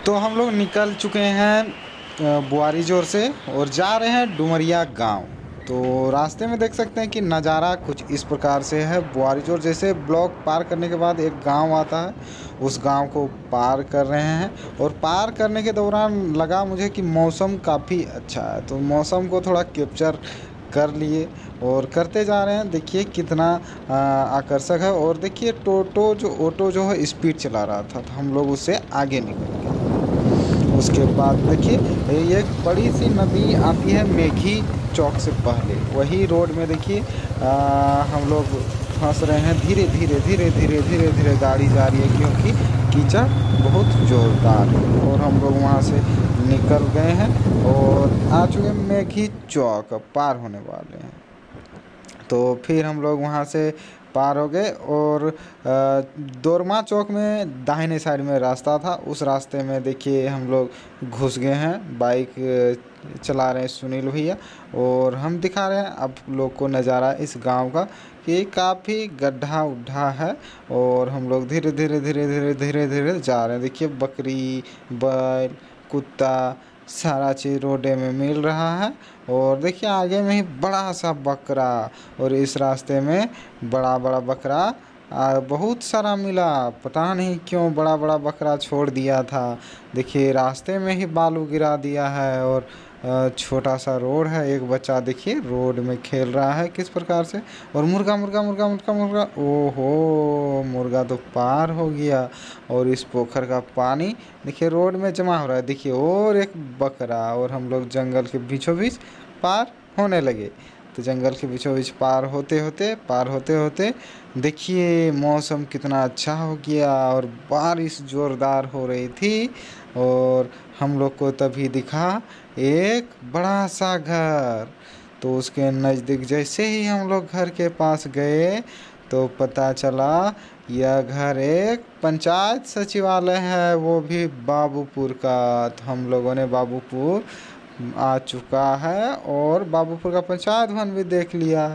तो हम लोग निकल चुके हैं बुआरी जोर से और जा रहे हैं डुमरिया गांव। तो रास्ते में देख सकते हैं कि नज़ारा कुछ इस प्रकार से है। बुआरी जोर जैसे ब्लॉक पार करने के बाद एक गांव आता है, उस गांव को पार कर रहे हैं। और पार करने के दौरान लगा मुझे कि मौसम काफ़ी अच्छा है, तो मौसम को थोड़ा कैप्चर कर लिए और करते जा रहे हैं। देखिए कितना आकर्षक है। और देखिए ऑटो जो है स्पीड चला रहा था, तो हम लोग उससे आगे निकल गए। उसके बाद देखिए ये एक बड़ी सी नदी आती है मेघी चौक से पहले, वही रोड में देखिए हम लोग फंस रहे हैं। धीरे धीरे धीरे धीरे धीरे धीरे गाड़ी जा रही है क्योंकि कीचड़ बहुत ज़ोरदार है। और हम लोग वहाँ से निकल गए हैं और आ चुके हैं मेघी चौक, पार होने वाले हैं। तो फिर हम लोग वहाँ से पार हो गए और दोरमा चौक में दाहिने साइड में रास्ता था, उस रास्ते में देखिए हम लोग घुस गए हैं। बाइक चला रहे हैं सुनील भैया और हम दिखा रहे हैं आप लोग को नज़ारा इस गांव का कि काफ़ी गड्ढा उड्ढा है। और हम लोग धीरे धीरे धीरे धीरे धीरे धीरे जा रहे हैं। देखिए बकरी, बैल, कुत्ता सारा चीज़ रोडे में मिल रहा है। और देखिए आगे में ही बड़ा सा बकरा, और इस रास्ते में बड़ा बड़ा बकरा बहुत सारा मिला। पता नहीं क्यों बड़ा बड़ा बकरा छोड़ दिया था। देखिए रास्ते में ही बालू गिरा दिया है और छोटा सा रोड है। एक बच्चा देखिए रोड में खेल रहा है किस प्रकार से। और मुर्गा मुर्गा मुर्गा मुर्गा मुर्गा, ओहो मुर्गा तो पार हो गया। और इस पोखर का पानी देखिए रोड में जमा हो रहा है। देखिए और एक बकरा, और हम लोग जंगल के बीचों बीच पार होने लगे। तो जंगल के बीचों बीच पार होते होते देखिए मौसम कितना अच्छा हो गया और बारिश ज़ोरदार हो रही थी। और हम लोग को तभी दिखा एक बड़ा सा घर। तो उसके नज़दीक जैसे ही हम लोग घर के पास गए तो पता चला यह घर एक पंचायत सचिवालय है, वो भी बाबूपुर का। तो हम लोगों ने बाबूपुर आ चुका है और बाबूपुर का पंचायत भवन भी देख लिया।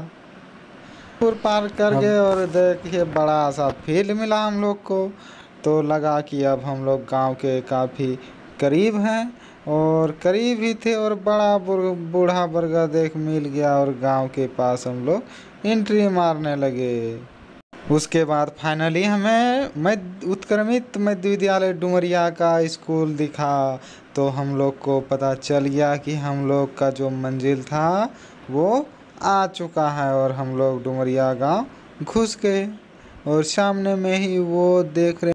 पुर पार कर गए और देखिए बड़ा सा फील्ड मिला हम लोग को। तो लगा कि अब हम लोग गांव के काफ़ी करीब हैं, और करीब ही थे और बड़ा बूढ़ा बरगद देख मिल गया और गांव के पास हम लोग एंट्री मारने लगे। उसके बाद फाइनली हमें उत्क्रमित मध्य विद्यालय डुमरिया का स्कूल दिखा। तो हम लोग को पता चल गया कि हम लोग का जो मंजिल था वो आ चुका है। और हम लोग डुमरिया गांव घुस गए और सामने में ही वो देख रहे